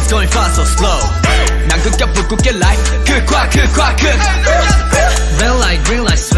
It's going fast or slow. 난 극격 북극의 life 극과 극과 극. Red light green light